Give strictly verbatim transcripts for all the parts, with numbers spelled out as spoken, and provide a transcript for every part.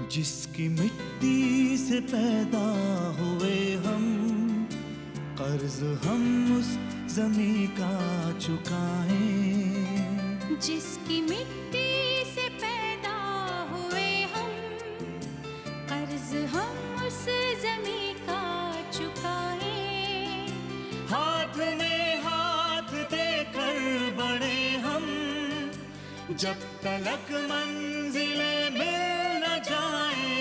जिसकी मिट्टी से पैदा हुए हम, कर्ज हम उस ज़मीं का चुकाएं। जिसकी मिट्टी से पैदा हुए हम, कर्ज हम उस ज़मीं का चुकाएं। हाथ में हाथ देकर बढ़े हम, जब तलक मंजिले मिल न जाए।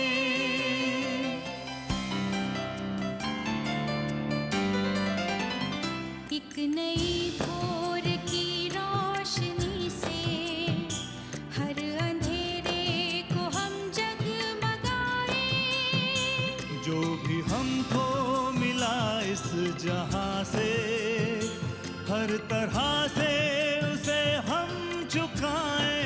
एक नई भोर की रोशनी से हर अंधेरे को हम जगमगाए। जो भी हमको मिला इस जहां से, हर तरह से उसे हम चुकाएं।